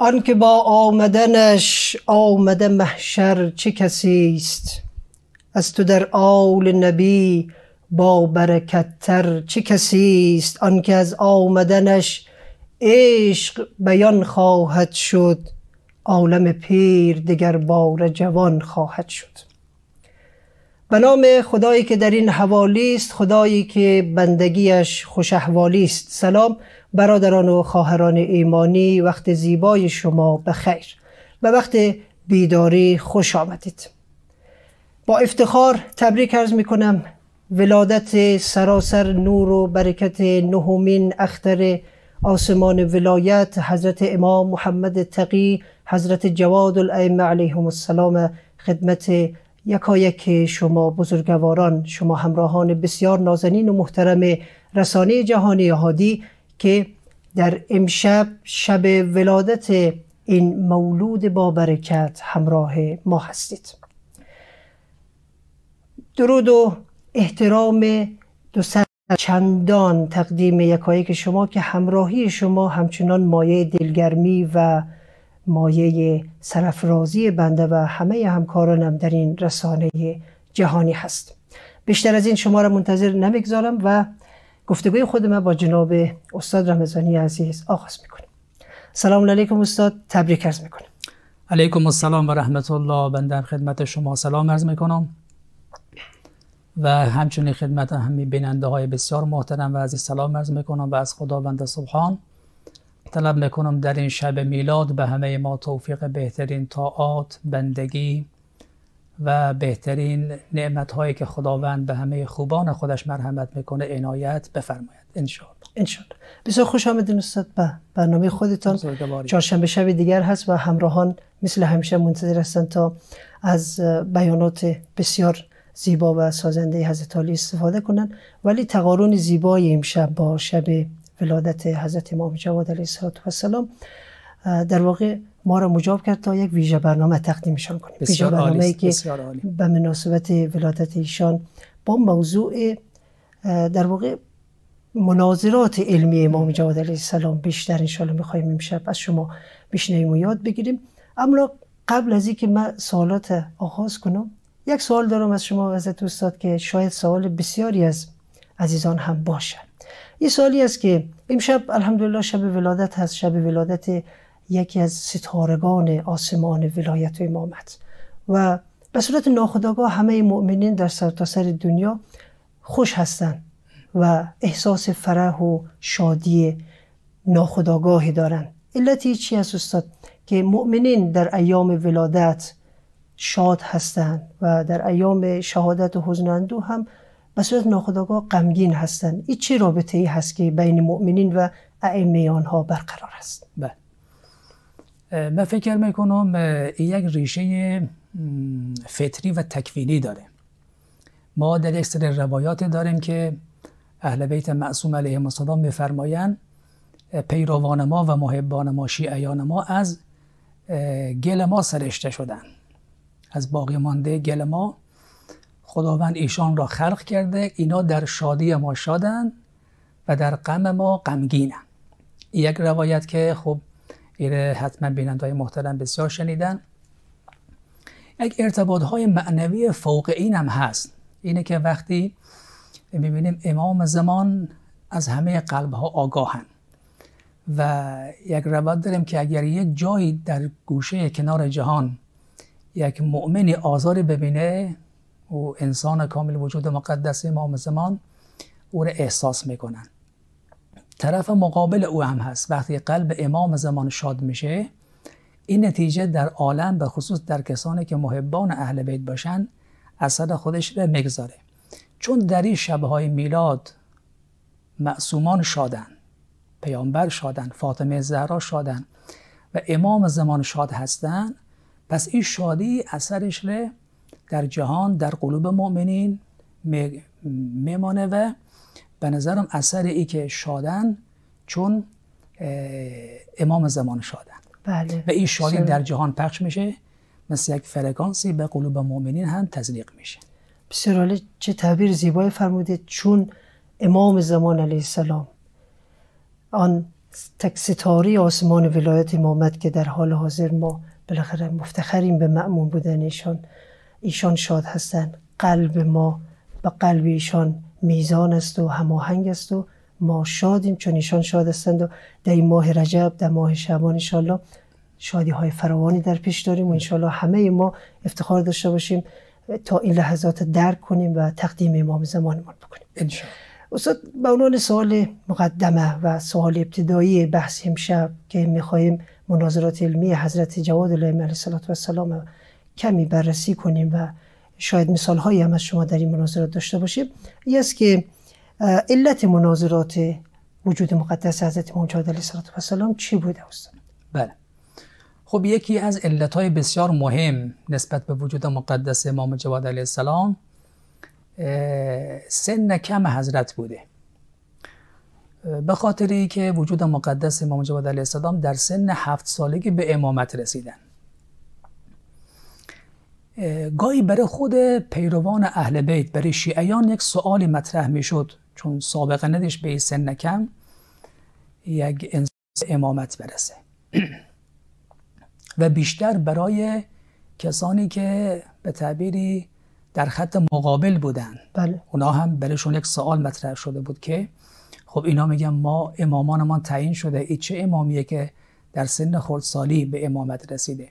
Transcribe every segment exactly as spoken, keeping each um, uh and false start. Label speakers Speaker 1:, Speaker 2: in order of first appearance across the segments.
Speaker 1: آن که با آمدنش آمده محشر چه کسی است؟ از تو در آل نبی با برکت تر چه کسی است؟ آن که از آمدنش عشق بیان خواهد شد، عالم پیر دگر باره جوان خواهد شد. به نام خدایی که در این حوالی است، خدایی که بندگیش خوش احوالی است. سلام برادران و خواهران ایمانی، وقت زیبای شما بخیر، به وقت بیداری خوش آمدید. با افتخار تبریک عرض می کنم ولادت سراسر نور و برکت نهمین اختر آسمان ولایت حضرت امام محمد تقی، حضرت جواد الائمه علیهم السلام، خدمت یکایک شما بزرگواران، شما همراهان بسیار نازنین و محترم رسانه جهانی هادی که در امشب شب ولادت این مولود با برکت همراه ما هستید. درود و احترام دو صد چندان تقدیم یکایک شما که همراهی شما همچنان مایه دلگرمی و مایه سرافرازی بنده و همه همکارانم در این رسانه جهانی هست. بیشتر از این شما را منتظر نمیگذارم و گفتگوی خود من با جناب استاد رمضانی عزیز آغاز میکنیم. سلام علیکم استاد، تبریک عرض میکنم.
Speaker 2: علیکم السلام و رحمت الله. بنده خدمت شما سلام عرض میکنم و همچنین خدمت همه بیننده های بسیار محترم و عزیز سلام عرض میکنم و از خداوند سبحان طلب میکنم در این شب میلاد به همه ما توفیق بهترین طاعات، بندگی و بهترین نعمت هایی که خداوند به همه خوبان خودش مرحمت میکنه عنایت بفرماید ان شاء الله.
Speaker 1: ان شاء الله. بسیار خوش آمدین استاد به برنامه خودتان. چهارشنبه شب دیگر هست و همراهان مثل همیشه منتظر هستند تا از بیانات بسیار زیبا و سازنده حضرت علی استفاده کنند، ولی تقارن زیبای امشب با شب ولادت حضرت امام جواد علیه السلام در واقع ما را مجاب کرد تا یک ویژه برنامه تقدیمشان کنیم. ویژه برنامه‌ای که به مناسبت ولادت ایشان با موضوع در واقع مناظرات علمی امام جواد علیه السلام بیشتر ان شاء الله می‌خوایم امشب از شما بشنویم و یاد بگیریم. اما قبل از اینکه من سوالات آغاز کنم، یک سوال دارم از شما حضرت استاد که شاید سوال بسیاری از عزیزان هم باشه. یه سوالی است که امشب الحمدلله شب ولادت هست، شب ولادت یکی از ستارگان آسمان ولایت و امامت و به صورت ناخودآگاه همه مؤمنین در سرتاسر سر دنیا خوش هستند و احساس فرح و شادی ناخودآگاهی دارند. علتی چی است استاد که مؤمنین در ایام ولادت شاد هستند و در ایام شهادت و حزن و اندوه هم به صورت ناخودآگاه غمگین هستند؟ این چه رابطه ای هست که بین مؤمنین و ائمه آنها برقرار است؟
Speaker 2: بله، من فکر میکنم این یک ریشه فطری و تکوینی داره. ما در یک سری روایات داریم که اهل بیت معصوم علیهم السلام میفرمایند پیروان ما و محبان ما، شیعیان ما از گل ما سرشته شدند، از باقی مانده گل ما خداوند ایشان را خلق کرده، اینا در شادی ما شادن و در غم ما غمگینن. یک روایت که خب ایره حتما بیننده‌های محترم بسیار شنیدن. یک ارتباط های معنوی فوق این هم هست، اینه که وقتی میبینیم امام زمان از همه قلب ها آگاهن و یک روایت داریم که اگر یک جایی در گوشه کنار جهان یک مؤمنی آزاری ببینه و انسان کامل وجود مقدس امام زمان او را احساس میکنن. طرف مقابل او هم هست، وقتی قلب امام زمان شاد میشه این نتیجه در عالم به خصوص در کسانی که محبان اهل بیت باشن اثر خودش را میگذاره. چون در این شبهای میلاد معصومان شادن، پیامبر شادن، فاطمه زهرا شادن و امام زمان شاد هستن، پس این شادی اثرش را در جهان در قلوب مؤمنین میمانه و به نظرم اثر ای که شادن چون امام زمان شادن.
Speaker 1: بله.
Speaker 2: و این شادی در جهان پخش میشه، مثل یک فرکانسی به قلوب مؤمنین هم تزریق میشه.
Speaker 1: بسیار عالی، چه تعبیر زیبایی فرمودید. چون امام زمان علیه السلام آن تک ستاره آسمان ولایت امامت که در حال حاضر ما بالاخره مفتخریم به مأمون بودن ایشان. ایشان شاد هستند. قلب ما با قلب ایشان میزان است و هماهنگ است و ما شادیم چون ایشان شاد هستند و در این ماه رجب، در ماه شعبان انشالله شادی های فراوانی در پیش داریم و انشالله همه ما افتخار داشته باشیم تا این لحظات درک کنیم و تقدیم امام زمانمان بکنیم
Speaker 2: انشالله.
Speaker 1: استاد، به عنوان سوال مقدمه و سوال ابتدایی بحث امشب که می‌خواهیم مناظرات علمی حضرت جواد الائمه علیه السلام کمی بررسی کنیم و شاید مثال‌هایی هم از شما در این مناظرات داشته باشیم، این است که علت مناظرات وجود مقدس حضرت امام جواد علیه السلام چی بوده استاد؟
Speaker 2: بله، خب یکی از علت‌های بسیار مهم نسبت به وجود مقدس امام جواد علیه السلام سن کم حضرت بوده. به خاطری که وجود مقدس امام جواد علیه السلام در سن هفت سالگی به امامت رسیدن. گاهی برای خود پیروان اهل بیت، برای شیعیان یک سوالی مطرح میشد چون سابقه نداشت به این سن کم یک انسان امامت برسه و بیشتر برای کسانی که به تعبیری در خط مقابل بودن.
Speaker 1: بله.
Speaker 2: اونا هم برایشون یک سوال مطرح شده بود که خب اینا میگن ما امامانمان تعیین شده، این چه امامیه که در سن خردسالی به امامت رسیده.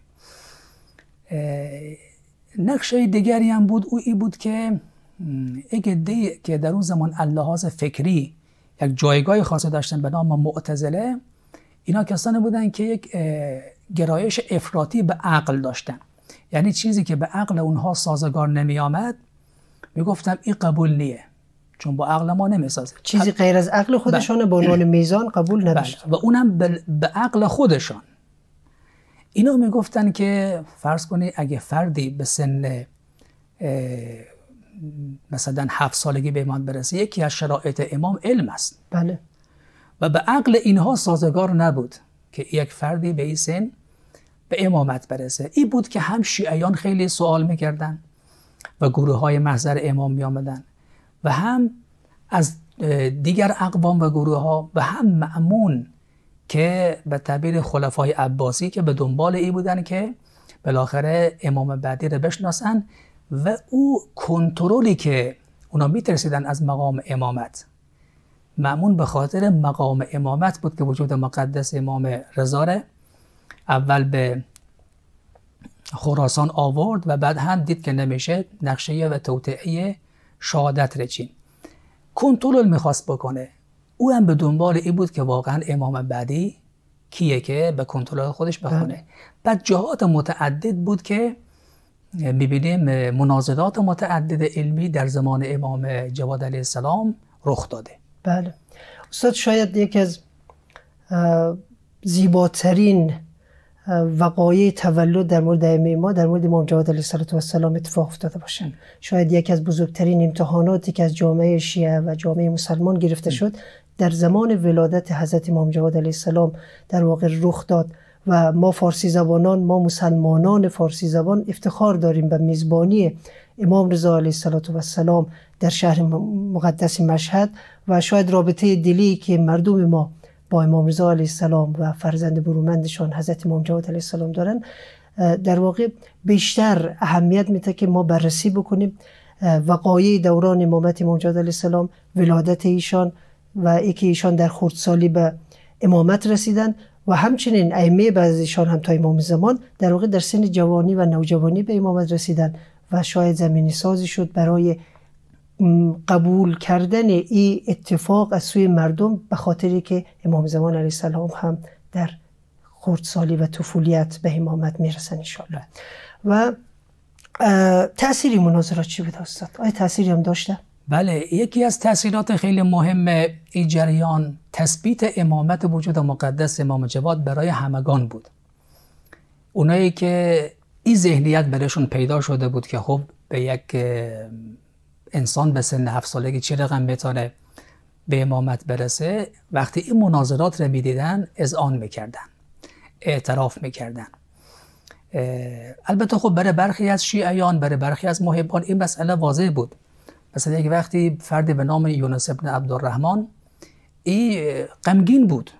Speaker 2: نقشه دیگری هم بود، او ای بود که یک عده که در اون زمان اللحاظ فکری یک جایگاه خاصی داشتن به نام معتزله، اینا کسانی بودن که یک گرایش افراطی به عقل داشتن، یعنی چیزی که به عقل اونها سازگار نمی آمد میگفتن این قبول نیه چون با عقل ما نمیسازه.
Speaker 1: چیزی غیر از عقل خودشان به عنوان میزان قبول نداشت
Speaker 2: و اونم به عقل خودشان. اینا میگفتن که فرض کنی اگه فردی به سن مثلا هفت سالگی به امام برسه، یکی از شرایط امام علم است.
Speaker 1: بله.
Speaker 2: و به عقل اینها سازگار نبود که یک فردی به این سن به امامت برسه. این بود که هم شیعیان خیلی سوال میکردن و گروه های محضر امام می آمدن و هم از دیگر اقوام و گروه ها و هم مأمون که به تعبیر خلفای عباسی که به دنبال ای بودن که بالاخره امام بعدی رو بشناسن و او کنترلی که اونا میترسیدن از مقام امامت. مأمون به خاطر مقام امامت بود که وجود مقدس امام رضا اول به خراسان آورد و بعد هم دید که نمیشه، نقشه و توطئه شهادت رچین کنترل میخواست بکنه. او هم به دنبال این بود که واقعا امام بعدی کیه که به کنترل خودش بخونه. بعد جهات متعدد بود که میبینیم مناظرات متعدد علمی در زمان امام جواد علیه السلام رخ داده.
Speaker 1: بله استاد، شاید یکی از زیباترین وقایع تولد در مورد ائمه ما در مورد امام جواد علیه السلام اتفاق افتاده باشه. شاید یکی از بزرگترین امتحاناتی که از جامعه شیعه و جامعه مسلمان گرفته شد در زمان ولادت حضرت امام جواد علیه السلام در واقع رخ داد و ما فارسی زبانان، ما مسلمانان فارسی زبان افتخار داریم به میزبانی امام رضا علیه السلام در شهر مقدس مشهد و شاید رابطه دلی که مردم ما با امام رضا علیه السلام و فرزند برومندشان حضرت امام جواد علیه السلام دارن در واقع بیشتر اهمیت میده که ما بررسی بکنیم وقایع دوران امامت امام جواد علیه السلام، ولادت ایشان و اینکه ایشان در خردسالی به امامت رسیدن و همچنین ائمه بعد از ایشان هم تا امام زمان در واقع در سن جوانی و نوجوانی به امامت رسیدن و شاید زمینی سازی شد برای قبول کردن این اتفاق از سوی مردم به خاطری که امام زمان علیه السلام هم در خردسالی و طفولیت به امامت میرسن انشاءالله. و تأثیری مناظرات چی بود استاد؟ آیا تأثیری هم داشته؟
Speaker 2: بله، یکی از تأثیرات خیلی مهم این جریان تثبیت امامت وجود مقدس امام جواد برای همگان بود. اونایی که این ذهنیت برایشون پیدا شده بود که خب به یک انسان به سن هفت سالگی چه رقم میتونه به امامت برسه، وقتی این مناظرات رو میدیدن اذعان میکردن، اعتراف میکردن. البته خب برای برخی از شیعیان، برای برخی از محبان این مسئله واضح بود. مثلا یک وقتی فردی به نام یونس ابن عبدالرحمن این غمگین بود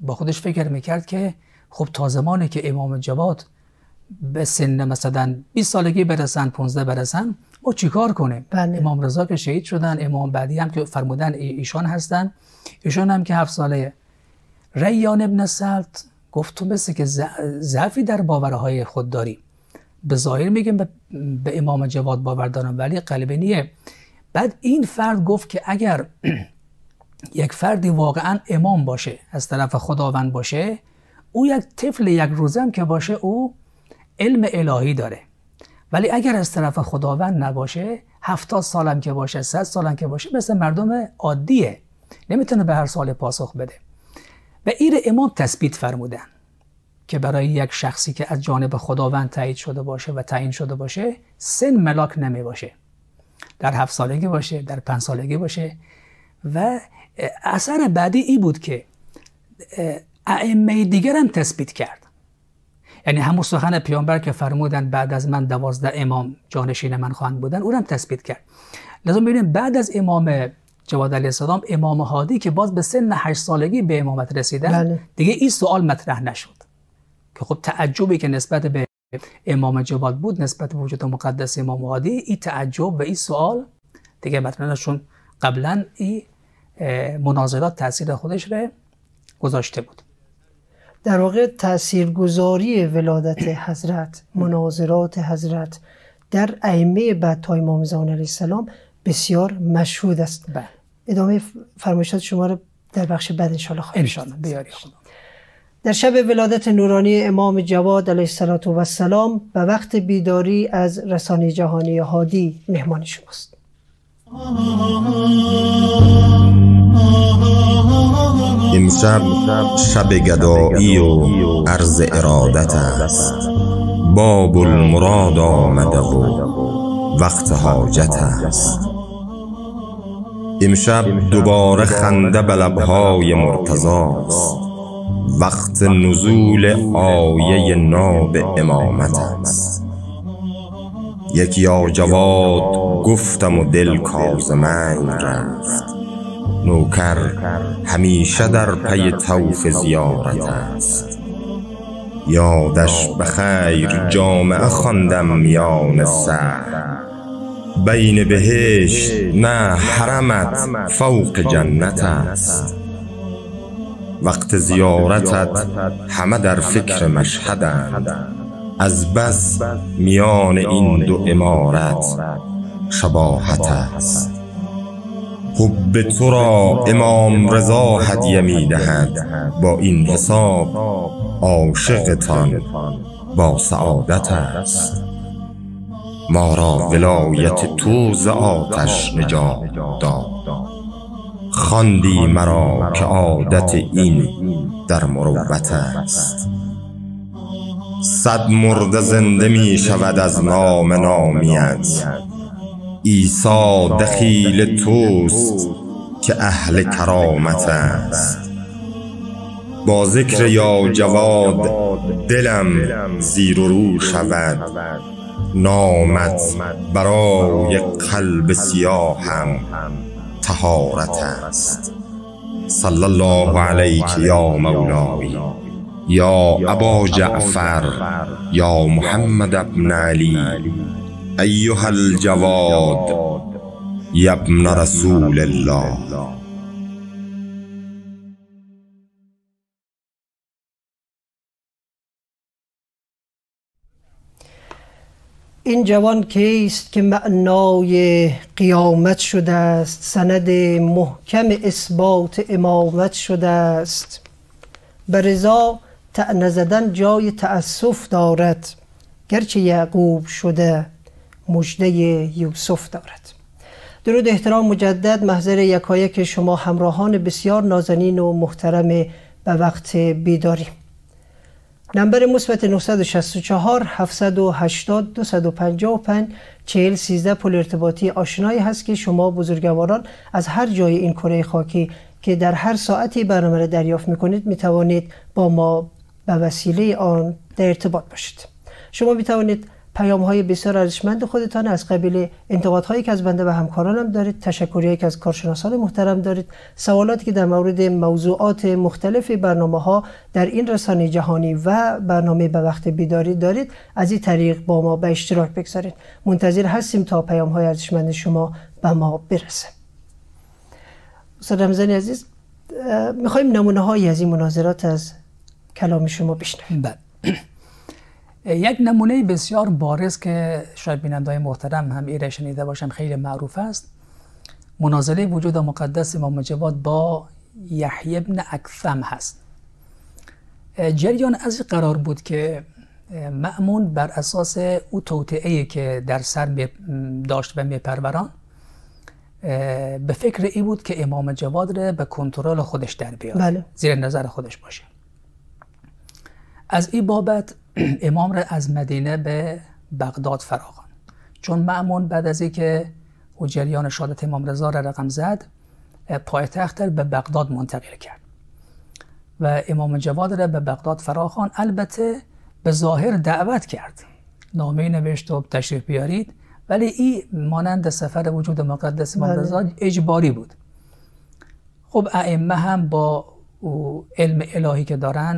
Speaker 2: با خودش فکر میکرد که خب تا زمانی که امام جواد به سن مثلا بیست سالگی برسن، پانزده برسن، ما چیکار کنیم؟
Speaker 1: بله.
Speaker 2: امام رضا که شهید شدن، امام بعدی هم که فرمودن ایشان هستن، ایشان هم که هفت ساله. ریان ابن سلط گفت تو مثل که ضعفی در باورهای خود داری. به ظاهر میگیم به, به امام جواد باور دارم ولی قلبی نیه. بعد این فرد گفت که اگر یک فردی واقعا امام باشه، از طرف خداوند باشه، او یک طفل یک روزه هم که باشه او علم الهی داره، ولی اگر از طرف خداوند نباشه، هفتاد سالم که باشه، صد سالم که باشه، مثل مردم عادیه، نمیتونه به هر سال پاسخ بده. و این امام تثبیت فرمودن که برای یک شخصی که از جانب خداوند تایید شده باشه و تعیین شده باشه، سن ملاک نمی باشه، در هفت سالگی باشه، در پنج سالگی باشه. و اثر بعدی ای بود که ائمه دیگر هم تثبیت کرد، یعنی همون سخن پیامبر که فرمودن بعد از من دوازده امام جانشین من خواهند بودن، اون هم تثبیت کرد. لازم ببینیم بعد از امام جواد علیه السلام، امام هادی که باز به سن هشت سالگی به امامت رسیدن، بله. دیگه این سوال مطرح نشد که خب تعجبی که نسبت به امام جواد بود نسبت به وجود مقدس امام هادی، این تعجب و این سوال دیگه مطرح نشد. قبلا این مناظرات تاثیر خودش رو گذاشته بود.
Speaker 1: در واقع تاثیرگذاری ولادت حضرت، مناظرات حضرت در ائمه بعد تا امام زمان علیه السلام بسیار مشهود است.
Speaker 2: بله.
Speaker 1: ادامه فرمایشات شما رو در بخش بعد ان شاء الله خواهیم
Speaker 2: ان بیاری خدا.
Speaker 1: در شب ولادت نورانی امام جواد علیه السلام به وقت بیداری از رسانه جهانی هادی مهمان شماست.
Speaker 3: امشب شب گدایی و عرض ارادت است، باب المراد آمده و وقت حاجت است. امشب دوباره خنده به لبهای مرتضاست، وقت نزول آیه ناب امامت است. یک یا جواد گفتم و دل کازمنگ رفت، نوکر همیشه در پی طوف زیارت است. یادش به خیر جامعه خواندم میان سر، بین بهشت نه حرمت فوق جنت است. وقت زیارتت همه در فکر مشهدند، از بس میان این دو عمارت شباهت است. حب تو را امام رضا هدیه می دهد، با این حساب عاشقتان با سعادت است. ما را ولایت تو ز آتش نجات داد، خواندی مرا که عادت این در مروت است. صد مرده زنده می شود از نام نامیت، عیسی دخیل توست که اهل کرامت است. با ذکر یا جواد دلم زیر و رو شود، نامت برای قلب سیاهم طهارت است. صلی الله علیک یا مولای یا ابا جعفر یا محمد ابن علی ایها الجواد یا ابن رسول الله.
Speaker 1: این جوان کیست که معنای قیامت شده است، سند محکم اثبات امامت شده است. به رضا طعنه زدن جای تأسف دارد، گرچه یعقوب شده مژده یوسف دارد. درود احترام مجدد محضر یکایک شما همراهان بسیار نازنین و محترم به وقت بیداری. نمبر مثبت نه شش چهار هفت هشت صفر دو پنج پنج چهل سیزده پل ارتباطی آشنایی هست که شما بزرگواران از هر جای این کره خاکی که در هر ساعتی برنامه را دریافت میکنید میتوانید با ما به وسیله آن در ارتباط باشید. شما میتوانید پیام های بسیار ارزشمند خودتان از قبیل انتقادهایی که از بنده و همکارانم دارید، تشکری که از کارشناسان محترم دارید، سوالاتی که در مورد موضوعات مختلف برنامه ها در این رسانه جهانی و برنامه به وقت بیداری دارید، از این طریق با ما به اشتراک بگذارید. منتظر هستیم تا پیام های ارزشمند شما به ما برسه. استاد رمضانی عزیز، میخوایم نمونه هایی از این مناظرات از کلام شما بشنویم.
Speaker 2: بله. یک نمونه بسیار بارز که شاید بیننده‌های محترم هم ایره شنیده باشن، خیلی معروف است، مناظره وجود مقدس امام جواد با یحیی بن اکثم هست. جریان از این قرار بود که مأمون بر اساس او توطئه‌ای که در سر داشت و میپروران به فکر ای بود که امام جواد را به کنترل خودش در بیاره،
Speaker 1: بله.
Speaker 2: زیر نظر خودش باشه. از این بابت امام را از مدینه به بغداد فراخواند، چون مأمون بعد از اینکه او جریان شهادت امام رضا را رقم زد، پایتخت را به بغداد منتقل کرد و امام جواد را به بغداد فراخواند. البته به ظاهر دعوت کرد، نامه نوشت و تشریف بیارید، ولی این مانند سفر وجود مقدس امام رضا اجباری بود. خب ائمه هم با علم الهی که دارن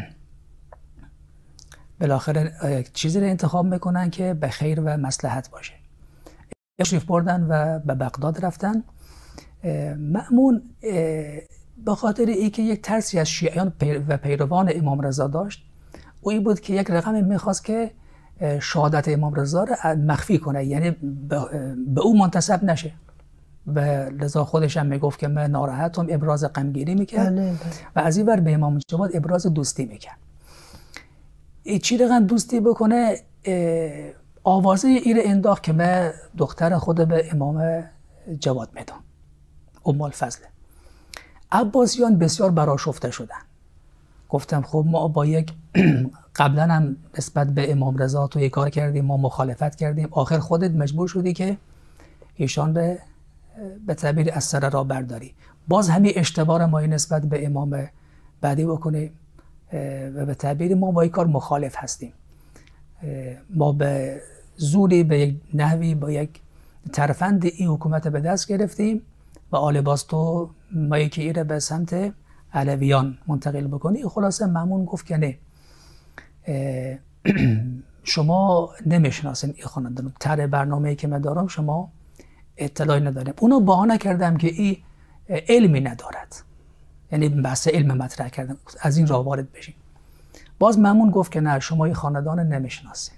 Speaker 2: بالاخره چیزی رو انتخاب میکنن که به خیر و مصلحت باشه. تشریف بردن و به بغداد رفتن. مأمون به خاطر اینکه یک ترسی از شیعیان و پیروان امام رضا داشت، او این بود که یک رقم میخواست که شهادت امام رضا را مخفی کنه، یعنی به او منتسب نشه، و لذا خودش هم میگفت که من ناراحتم، ابراز غمگینی میکرد و از این ور به امام جواد ابراز دوستی میکرد. چی رقم دوستی بکنه، آوازه ایر انداخت که من دختر خود به امام جواد میدم، ام الفضل. عباسیان بسیار برآشفته شدن. گفتم خب ما با یک قبلا هم نسبت به امام رضا تو یک کار کردیم، ما مخالفت کردیم، آخر خودت مجبور شدی که ایشان به به تعبیر از سر را برداری. باز همین اشتباه ما نسبت به امام بعدی بکنیم و به تعبیر ما با این کار مخالف هستیم. ما به زوری به یک نحوی با یک ترفند این حکومت به دست گرفتیم و آل باز تو ما یکی ایره به سمت علویان منتقل بکنی. خلاصه مأمون گفت که نه، شما نمیشناسین این خانواده، طرح برنامه‌ای که من دارم شما اطلاعی نداریم. اونا بهانه کردم که این علمی ندارد، یعنی بحث علم مطرح کردم، از این راه وارد بشیم. باز مأمون گفت که نه، شما این خاندان نمیشناسین.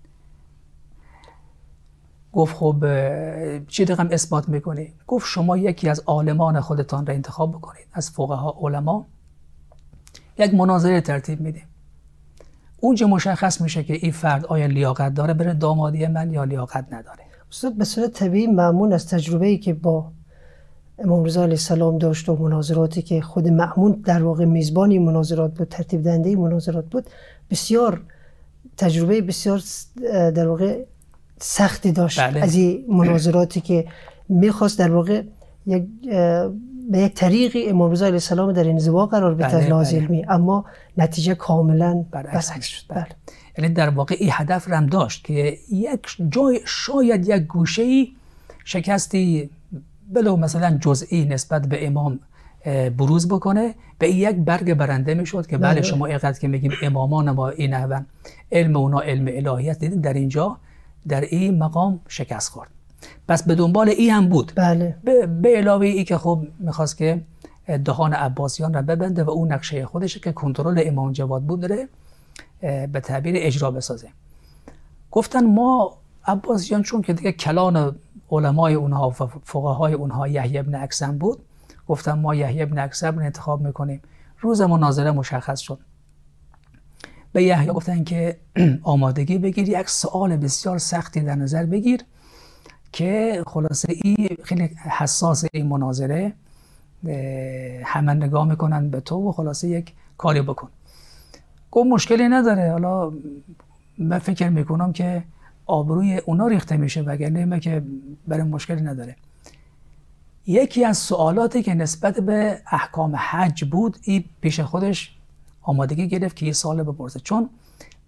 Speaker 2: گفت خب چی رقم اثبات میکنی؟ گفت شما یکی از عالمان خودتان را انتخاب بکنید، از فقها علما، یک مناظره ترتیب میدیم. اونجا مشخص میشه که این فرد آیا لیاقت داره بره دامادی من یا لیاقت نداره.
Speaker 1: استاد به صورت طبیعی مأمون از تجربه‌ای که با امام رضا علیه السلام داشت و مناظراتی که خود مأمون در واقع میزبانی مناظرات بود، ترتیب دهنده مناظرات بود، بسیار تجربه بسیار در واقع سختی داشت. بله. از این مناظراتی که میخواست در واقع یک به یک طریقی امام رضا علیه السلام در انزوا قرار بده از لحاظ علمی، اما نتیجه کاملا برعکس شد. بله.
Speaker 2: یعنی در واقع این هدف رم داشت که یک جای شاید یک گوشه‌ای شکستی بلو مثلا جزئی نسبت به امام بروز بکنه، به یک برگ برنده میشد که بله شما اینقدر که میگیم امامان با این نحو علم اونا علم الهیت دیدید، در اینجا در این مقام شکست خورد. پس به دنبال این هم بود.
Speaker 1: بله.
Speaker 2: به, به علاوه ای که خب میخواست که دهان عباسیان را ببنده و اون نقشه خودش که کنترل امام جواد بود داره به تعبیر اجرا بسازه. گفتن ما عباسیان چون که دیگه کلان علمای اونها و فقهای اونها یحیی بن اکثم بود، گفتن ما یحیی بن اکثم رو انتخاب میکنیم. روز مناظره مشخص شد. به یحیی گفتن که آمادگی بگیر، یک سوال بسیار سختی در نظر بگیر که خلاصه این خیلی حساس این مناظره، همه نگاه میکنن به تو و خلاصه یک کاری بکن. گفت مشکلی نداره، حالا من فکر میکنم که آبروی اونا ریخته میشه وگرنه من که برای مشکلی نداره. یکی از سوالاتی که نسبت به احکام حج بود، این پیش خودش آمادگی گرفت که یه سوال بپرسه، چون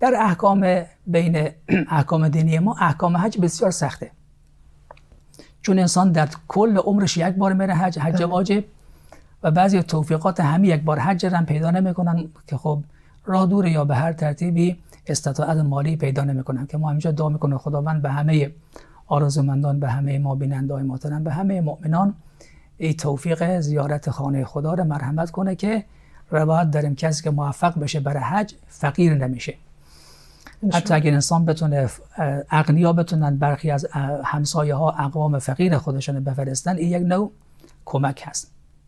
Speaker 2: در احکام بین احکام دینی ما احکام حج بسیار سخته، چون انسان در کل عمرش یک بار میره حج، حج واجب، و بعضی توفیقات همه یک بار حج را پیدا نمیکنن که خب راه دوره یا به هر ترتیبی استطاعت مالی پیدا نمیکنن، که ما همینجا دعا میکنیم خداوند به همه آرزومندان، به همه ما بیننده‌های محترم، به همه مؤمنان این توفیق زیارت خانه خدا را مرحمت کنه که روایت داریم کسی که موفق بشه برای حج فقیر نمیشه. حتی اگر انسان بتونه، اغنیا بتونن برخی از همسایه ها اقوام فقیر خودشون بفرستن، این یک نوع کمک هست.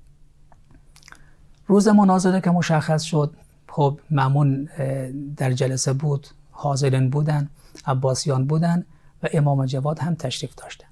Speaker 2: روز مناظره که مشخص شد، خب مأمون در جلسه بود، حاضرین بودن، عباسیان بودن و امام جواد هم تشریف داشتن.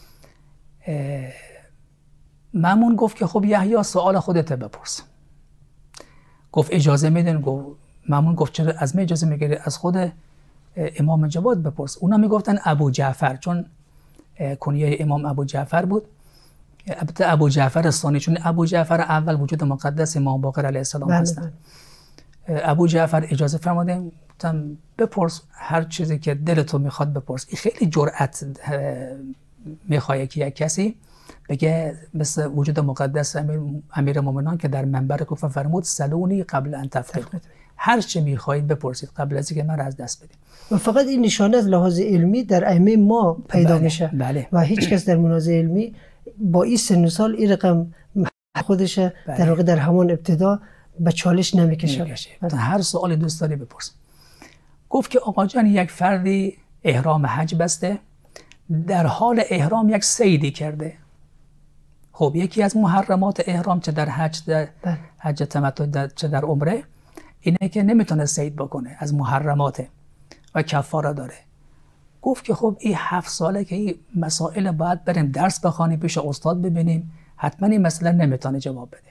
Speaker 2: مأمون گفت که خب یحیی سوال خودت بپرس. گفت اجازه میدن؟ گفت مأمون گفت چرا از من اجازه میگیری؟ از خود امام جواد بپرس. اونا میگفتن ابو جعفر، چون کنیه امام ابو جعفر بود. البته ابو جعفر ثانی، چون ابو جعفر اول وجود مقدس امام باقر علیه السلام هستن. ابو جعفر اجازه فرمودن، گفتم بپرس هر چیزی که دلتو میخواد بپرس. این خیلی جرأت میخواد که یک کسی بگه مثل وجود مقدس امیر, امیر مومنان که در منبر کوفه فرمود سلونی قبل ان تفقدوا، هر چه میخواهید بپرسید قبل از اینکه من را از دست بدید.
Speaker 1: و فقط این نشانه از لحاظ علمی در ائمه ما پیدا
Speaker 2: بله،
Speaker 1: میشه.
Speaker 2: بله.
Speaker 1: و هیچ کس در منازعه علمی با این سن و سال این رقم خودش بله. در واقع در همون ابتدا به چالش نمیکشه.
Speaker 2: بله. هر سوالی دوست داری بپرس. گفت که آقا جان یک فردی احرام حج بسته، در حال احرام یک صیدی کرده. خب یکی از محرمات احرام چه در حج در بله. حج تمتع چه در عمره اینه که نمیتونه صید بکنه، از محرماته و کفاره داره. گفت که خب این هفت ساله که این مسائل باید بریم درس بخوانیم، پیش استاد ببینیم، حتما این مسئله نمیتونه جواب بده.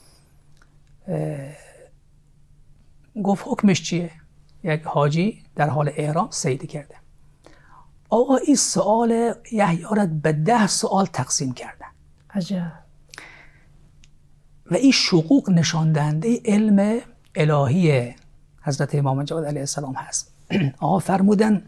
Speaker 2: گفت حکمش چیه؟ یک حاجی در حال احرام صید کرده. آقا این سوال یحیی را به ده سوال تقسیم کردن.
Speaker 1: عجب.
Speaker 2: و این شقوق نشان دهنده علم الهی حضرت امام جواد علیه السلام هست. آقا فرمودن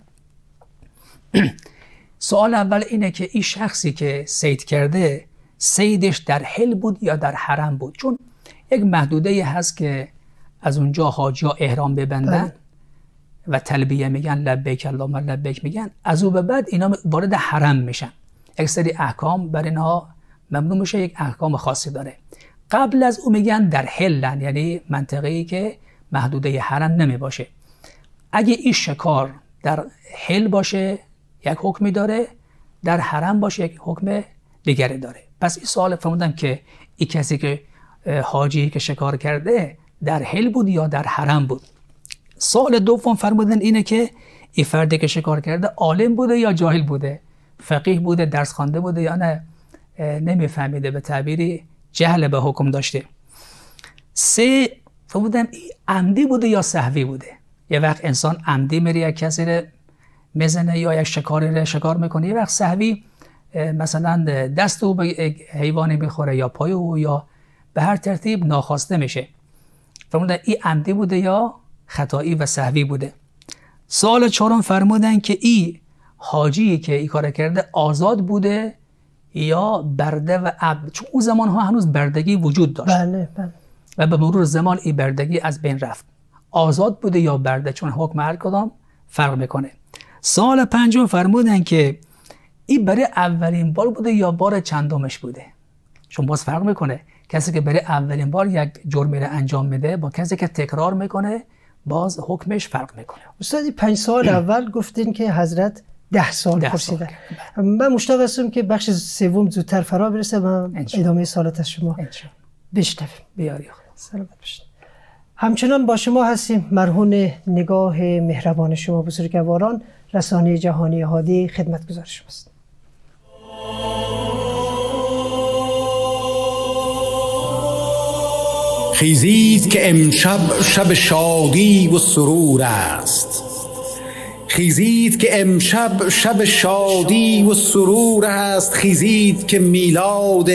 Speaker 2: سوال اول اینه که این شخصی که صید کرده صیدش در حل بود یا در حرم بود؟ چون یک محدوده هست که از اونجا حاجی‌ها احرام ببندن و تلبیه میگن، لبیک اللهم لبیک میگن، از اون به بعد اینا وارد حرم میشن. یک سری احکام بر اینها ممنوع میشه، یک احکام خاصی داره. قبل از اون میگن در حلن، یعنی منطقه‌ای که محدوده حرم نمی باشه. اگه این شکار در حل باشه یک حکمی داره، در حرم باشه یک حکم دیگری داره. پس این سوال فرمودن که این کسی که حاجی که شکار کرده در حل بود یا در حرم بود. سوال دوم فرمودن اینه که این فردی که شکار کرده عالم بوده یا جاهل بوده، فقیه بوده، درس خوانده بوده یا نه نمیفهمیده، به تعبیری جهل به حکم داشته. سه فرمودن این عمدی بوده یا سهوی بوده. یه وقت انسان عمدی میره یک کسی رو میزنه یا یک شکاری رو شکار میکنه، یه وقت سهوی مثلا دست او به حیوانی میخوره یا پای او یا به هر ترتیب ناخواسته میشه. فرمودن این عمدی بوده یا خطایی و سهوی بوده. سوال چهارم فرمودن که این حاجی که این کار کرده آزاد بوده یا برده و عبد، چون اون زمان ها هنوز بردگی وجود داشت.
Speaker 1: بله بله.
Speaker 2: و به مرور زمان این بردگی از بین رفت. آزاد بوده یا برده، چون حکم هر کدام فرق میکنه. سوال پنجم فرمودن که این برای اولین بار بوده یا بار چندمش بوده، چون باز فرق میکنه. کسی که برای اولین بار یک جرمی را انجام میده با کسی که تکرار میکنه باز حکمش فرق میکنه.
Speaker 1: استاد پنج سال اول گفتین که حضرت ده سال پرسیدن. من مشتاق هستم که بخش سوم زودتر فرا برسه و ادامه سوالات از شما بشنویم.
Speaker 2: بیاری
Speaker 1: سلامت باشید. همچنان با شما هستیم. مرهون نگاه مهربان شما بزرگواران، رسانه جهانی هادی خدمتگزار شماست.
Speaker 4: خیزید که امشب شب شادی و سرور است، خیزید که امشب شب شادی و سرور است، خیزید که میلاد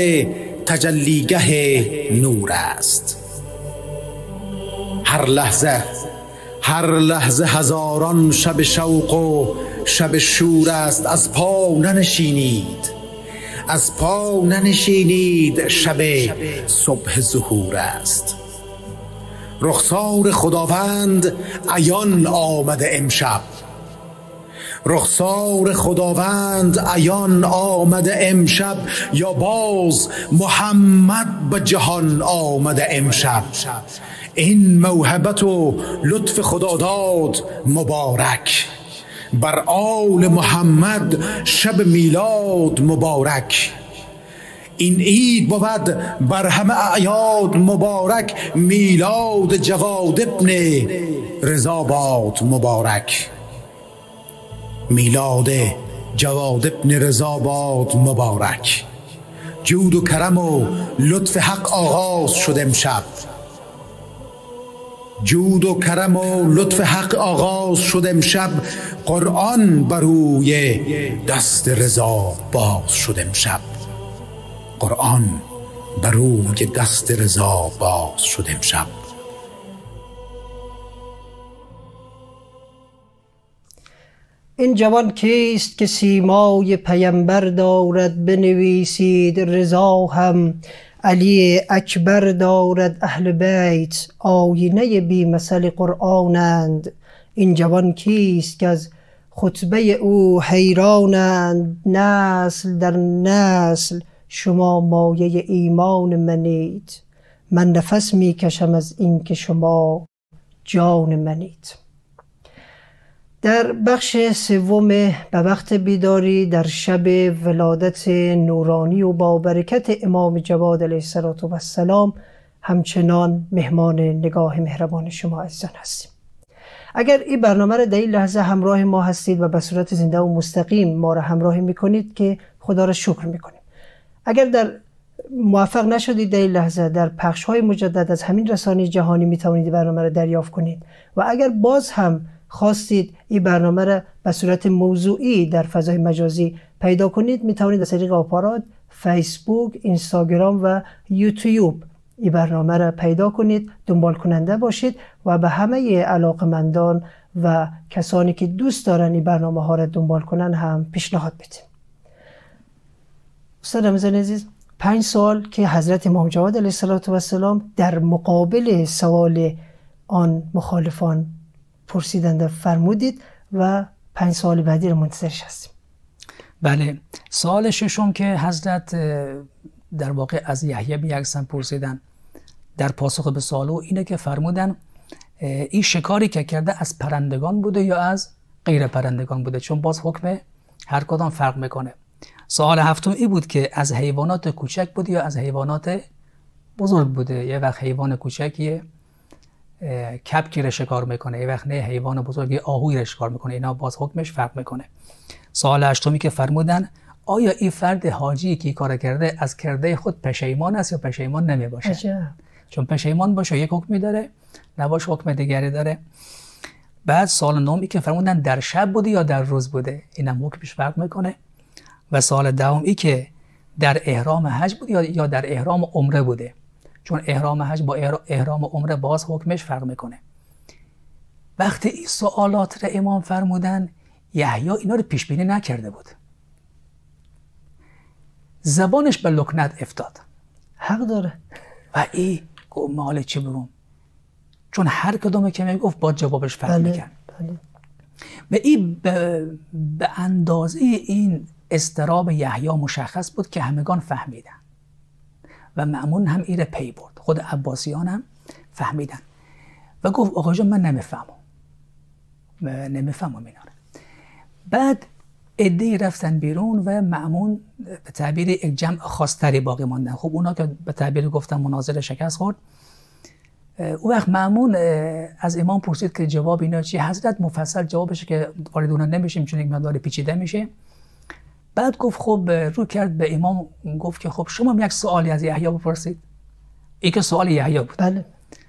Speaker 4: تجلیگه نور است. هر لحظه هر لحظه هزاران شب شوق و شب شور است. از پا ننشینید، از پا ننشینید، شب صبح ظهور است. رخسار خداوند عیان آمده امشب، رخسار خداوند عیان آمده امشب، یا باز محمد به جهان آمده امشب. این موهبت و لطف خداداد مبارک، بر آل محمد شب میلاد مبارک. این عید بود بر همه اعیاد مبارک، میلاد جواد ابن رضا باد مبارک. میلاد جواد ابن رضا باد مبارک. جود و کرم و لطف حق آغاز شد امشب، جود و کرم و لطف حق آغاز شد امشب. قرآن بر روی دست رضا باز شد امشب، قرآن بر روی دست رضا باز شد امشب.
Speaker 1: این جوان کیست که سیمای پیمبر دارد؟ بنویسید رضا هم علی اکبر دارد. اهل بیت آینه بی مثل قرآنند. این جوان کیست که از خطبه او حیرانند؟ نسل در نسل شما مایه ایمان منید، من نفس می کشم از این که شما جان منید. در بخش سوم به وقت بیداری در شب ولادت نورانی و با برکت امام جواد علیه السلام همچنان مهمان نگاه مهربان شما عزیزان هستیم. اگر این برنامه را در این لحظه همراه ما هستید و به صورت زنده و مستقیم ما را همراهی میکنید که خدا را شکر میکنیم. اگر در موفق نشدید در این لحظه در پخش های مجدد از همین رسانه جهانی میتوانید برنامه را دریافت کنید و اگر باز هم خواستید این برنامه را به صورت موضوعی در فضای مجازی پیدا کنید میتوانید از طریق آپارات، فیسبوک، اینستاگرام و یوتیوب این برنامه را پیدا کنید، دنبال کننده باشید و به همه علاقمندان و کسانی که دوست دارن این برنامه ها را دنبال کنن هم پیشنهاد بدید. استاد رمضان عزیز، پنج سوال که حضرت امام جواد علیه السلام در مقابل سوال آن مخالفان پرسیدند فرمودید و پنج سال بعدی رو منتظرش هستیم.
Speaker 2: بله، سوال ششم که حضرت در واقع از یحیی بن یکسن پرسیدن در پاسخ به سوال او اینه که فرمودن این شکاری که کرده از پرندگان بوده یا از غیر پرندگان بوده، چون باز حکم هر کدام فرق میکنه. سوال هفتم این بود که از حیوانات کوچک بوده یا از حیوانات بزرگ بوده. یه وقت حیوان کوچکیه کبکی را شکار میکنه، یه وقت نه حیوان بزرگی آهوی را شکار میکنه، اینا باز حکمش فرق میکنه. سوال هشتمی که فرمودن آیا این فرد حاجی که این کار کرده از کرده خود پشیمان است یا پشیمان نمی باشه؟ عجب. چون پشیمان باشه یک حکمی داره، نباشه حکم دیگری داره. بعد سوال نهمی که فرمودن در شب بوده یا در روز بوده، اینم حکمش فرق میکنه. و سوال دهمی که در احرام حج بوده یا در احرام عمره بوده، چون احرام حج با احرام عمره باز حکمش فرق میکنه. وقتی این سوالات را امام فرمودن یحیی اینا رو پیش بینی نکرده بود، زبانش به لکنت افتاد.
Speaker 1: حق داره.
Speaker 2: و این گفت مال چی بگم، چون هر کدومه که میگفت با جوابش فرق
Speaker 1: بله.
Speaker 2: میکرد.
Speaker 1: بله.
Speaker 2: و این به, به اندازه این اضطراب یحیی مشخص بود که همگان فهمیدن و مأمون هم ایره پی برد، خود عباسیان هم فهمیدن و گفت آقا جان من نمیفهمم نمیفهمم اینا. بعد عده‌ای رفتن بیرون و مأمون به تعبیر یک جمع خاص‌تری باقی ماندن. خب اونا که به تعبیر گفتن مناظره شکست خورد. او وقت مأمون از امام پرسید که جواب اینا چی؟ حضرت مفصل جوابش که وارد اون نمیشیم چون یک مقدار پیچیده میشه. بعد گفت خب رو کرد به امام گفت که خب شما یک سوالی از یحیی بپرسید. این که سوال یحیی بود.
Speaker 1: بله.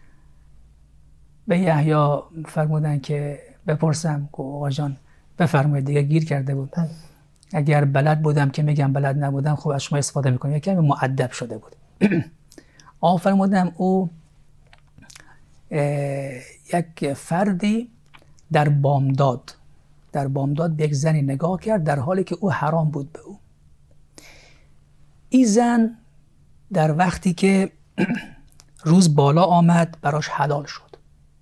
Speaker 2: به یحیی فرمودن که بپرسم. گفت آقا جان بفرمایید، دیگه گیر کرده بود. بله. اگر بلد بودم که میگم بلد نبودم خب از شما استفاده میکنم. یکم مؤدب شده بود. آقا فرمودم او یک فردی در بامداد در بامداد به یک زنی نگاه کرد در حالی که او حرام بود به او. این زن در وقتی که روز بالا آمد براش حلال شد.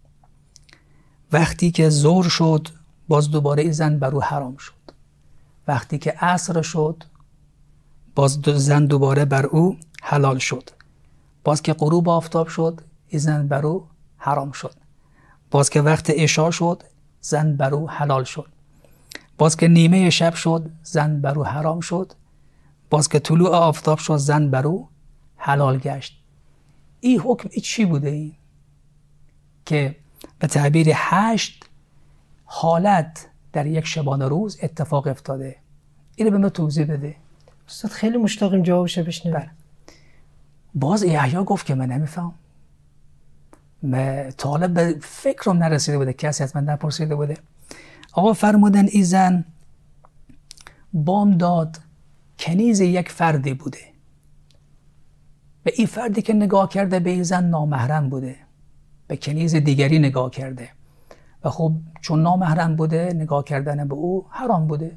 Speaker 2: وقتی که ظهر شد باز دوباره این زن بر او حرام شد. وقتی که عصر شد باز زن دوباره بر او حلال شد. باز که غروب آفتاب شد این زن بر او حرام شد. باز که وقت عشا شد زن بر او حلال شد. باز که نیمه شب شد زن بر او حرام شد. باز که طلوع آفتاب شد زن بر او حلال گشت. این حکم ای چی بوده این؟ که به تعبیر هشت حالت در یک شبانه روز اتفاق افتاده. اینو به ما توضیح بده.
Speaker 1: استاد خیلی مشتاقیم جوابش بشنویم.
Speaker 2: باز یحیی گفت که من نمیفهم. من تا حالا به فکرم نرسیده بوده، کسی از من نپرسیده بوده. آقا فرمودن این زن بامداد کنیز یک فردی بوده. به این فردی که نگاه کرده به این زن نامحرم بوده. به کنیز دیگری نگاه کرده. و خب چون نامحرم بوده نگاه کردن به او حرام بوده.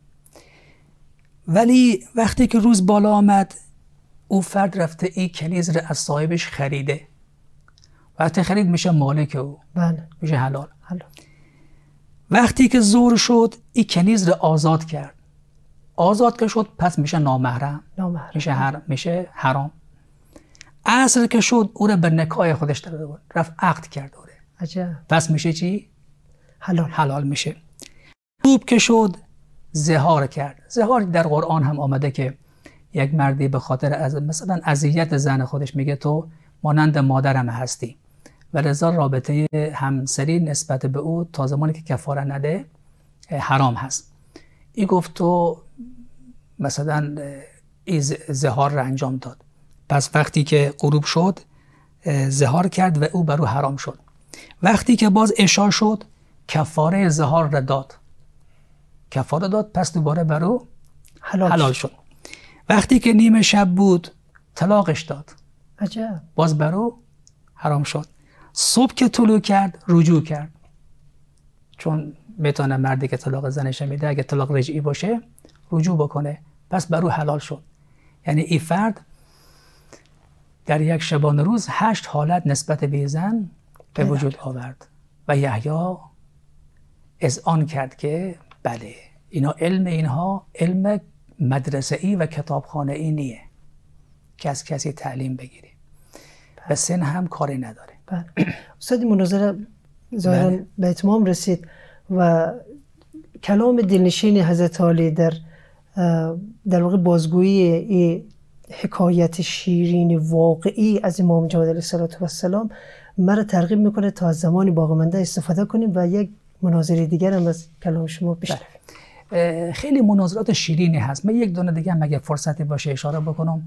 Speaker 2: ولی وقتی که روز بالا آمد او فرد رفته این کنیز را از صاحبش خریده. وقتی خرید میشه مالک او.
Speaker 1: بله.
Speaker 2: میشه حلال.
Speaker 1: حلال.
Speaker 2: وقتی که ظهر شد این کنیز را آزاد کرد. آزاد که شد پس میشه نامحرم.
Speaker 1: نامحرم.
Speaker 2: میشه حرام. میشه حرام. عصر که شد او را به نکاح خودش در آورد. رفت عقد کرد او را.
Speaker 1: عجب.
Speaker 2: پس میشه چی؟
Speaker 1: حلال.
Speaker 2: حلال میشه. غروب که شد زهار کرد. زهار در قرآن هم آمده که یک مردی به خاطر از مثلا اذیت زن خودش میگه تو مانند مادرم هستی و لذا رابطه همسری نسبت به او تا زمانی که کفاره نده حرام هست. این گفت تو مثلا این زهار را انجام داد. پس وقتی که غروب شد زهار کرد و او بر او حرام شد. وقتی که باز عشا شد کفاره زهار را داد. کفاره داد پس دوباره بر او
Speaker 1: حلال,
Speaker 2: حلال شد. وقتی که نیمه شب بود طلاقش داد.
Speaker 1: عجب.
Speaker 2: باز بر او حرام شد. صبح که طلوع کرد رجوع کرد. چون میتونه مردی که طلاق زنش میده اگه طلاق رجعی باشه رجوع بکنه. پس بر او حلال شد. یعنی این فرد در یک شبانه روز هشت حالت نسبت به زن به وجود آورد و یحیی اذعان کرد که بله اینا علم اینها علم مدرسه‌ای و کتابخانه‌ای نیه که از کسی تعلیم بگیری. به سن هم کاری نداره.
Speaker 1: بله. استاد مناظره ظاهراً به اتمام رسید و کلام دلنشین حضرت علی در در واقع بازگویی این حکایت شیرین واقعی از امام جواد علیه السلام مرا ترغیب میکنه تا از زمانی باقی مانده استفاده کنیم و یک مناظره دیگر هم از کلام شما بشنویم.
Speaker 2: خیلی مناظرات شیرینی هست. من یک دونه دیگه هم اگه فرصتی باشه اشاره بکنم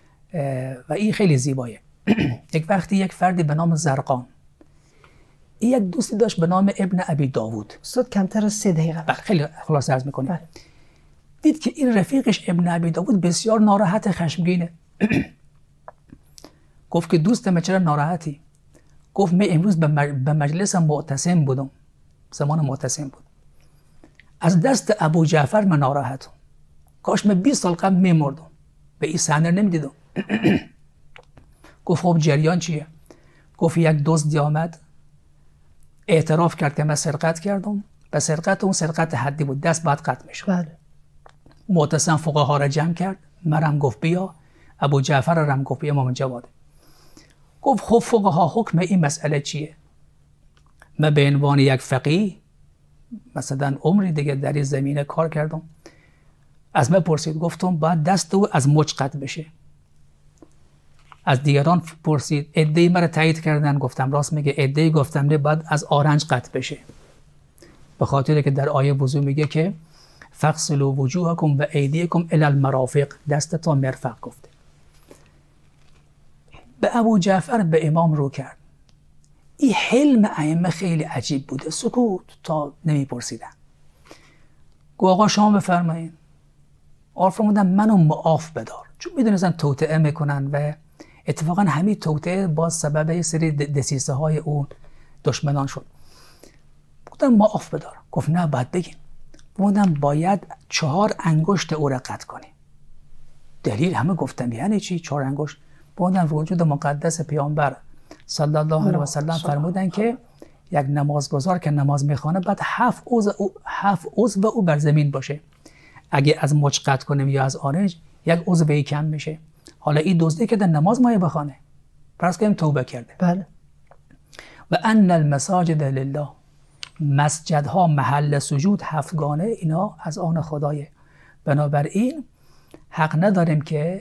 Speaker 2: و این خیلی زیبایه. یک وقتی یک فردی به نام زرقان این یک دوستی داشت به نام ابن ابی داوود.
Speaker 1: استاد کمتر از سه دقیقه.
Speaker 2: خیلی خلاصه عرض میکنیم. دید که این رفیقش ابن ابی داوود بسیار ناراحت خشمگینه. گفت که دوستم چرا ناراحتی؟ گفت من امروز به مجلس معتصم بودم. زمان معتصم بود. از دست ابو جعفر من ناراحتم. کاش من بیست سال قبل میمردم. به این صحنه نمیدیدم. گفت خب جریان چیه؟ گفت یک دزدی آمد اعتراف کرد که من سرقت کردم. به سرقت اون سرقت حدی بود. دست بعد قطع میشد.
Speaker 1: بله.
Speaker 2: معتصم فقها را جمع کرد. مرم گفت بیا. ابو جعفر رم گفت بیا امام جواد. گفت خب فقها حکم این مسئله چیه؟ من به عنوان یک فقیه مثلا عمری دیگه در این زمینه کار کردم. از من پرسید. گفتم باید دست او از مچ قطع بشه. از دیگران پرسید. عده‌ای مرا تایید کردن. گفتم راست میگه. عده‌ای گفتم نه باید از آرنج قطع بشه. به خاطر که در آیه وضو میگه که فغسلوا وجوهکم و ایدیکم الی المرافق. دست تا مرفق گفته. به ابو جعفر به امام رو کرد. این حلم ائمه خیلی عجیب بوده. سکوت تا نمیپرسیدن. گو آقا شما بفرمایید. آقا فرمودن منو معاف بدار. چون میدونستن توطئه میکنن و اتفاقا همین توطئه باز سبب یه سری دسیسه های اون دشمنان شد. گفتم ما آف بدار. گفت نه باید بگیم. گفتم باید چهار انگشت او را قطع کنیم. دلیل همه گفتم یعنی چی چهار انگشت؟ گفتم وجود مقدس پیامبر صلی الله علیه و سلم فرمودن که یک نمازگزار که نماز میخوانه بعد هفت عضو او هفت عضو او بر زمین باشه. اگه از مچ قطع کنیم یا از آرنج یک عضو کم میشه. حالا این دزدی که در نماز مایه بخوانه فرض کنیم توبه کرده.
Speaker 1: بله.
Speaker 2: و ان المساجد لله، مسجدها محل سجود هفتگانه اینا از آن خدایه. بنابراین حق نداریم که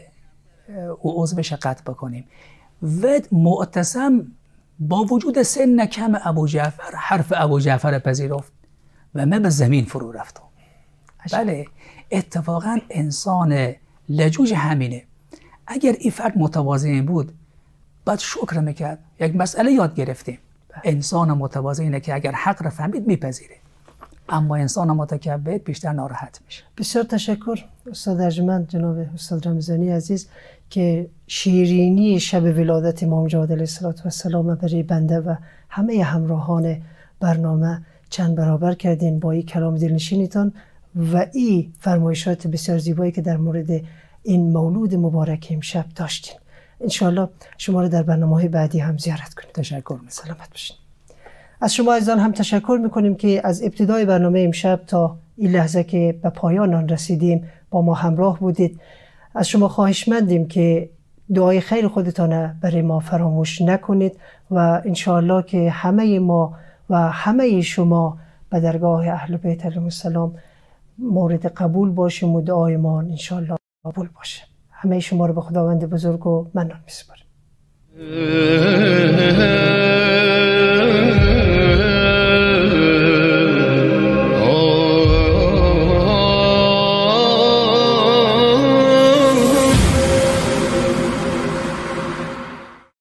Speaker 2: او عضوش قطع بکنیم. و معتصم با وجود سن کم ابو جعفر حرف ابو جعفر پذیرفت و من به زمین فرو رفتم. بله اتفاقا انسان لجوج همینه. اگر این فرد متواضع بود بعد شکر میکرد. یک مسئله یاد گرفتیم، انسان متواضع اینه که اگر حق را فهمید میپذیره، اما انسان متکبر بیشتر ناراحت میشه.
Speaker 1: بسیار تشکر استاد ارجمند، جناب استاد رمضانی عزیز که شیرینی شب ولادت امام جواد علیه السلام برای بنده و همه همراهان برنامه چند برابر کردین با این کلام دلنشینیتان و این فرمایشات بسیار زیبایی که در مورد این مولود مبارک امشب داشتین. انشاءالله شما رو در برنامه‌های بعدی هم زیارت کنیم.
Speaker 2: تشکر می‌کنم.
Speaker 1: سلامت باشین. از شما عزیزان هم تشکر می‌کنیم که از ابتدای برنامه امشب تا این لحظه که به پایان آن رسیدیم با ما همراه بودید. از شما خواهشمندیم که دعای خیر خودتان برای ما فراموش نکنید و انشاءالله که همه ما و همه شما به درگاه اهل بیت علیهم السلام مورد قبول باشیم و دعای ما انشاءالله قبول باشه. همه شما رو به خداوند بزرگ و منان می‌سپارم.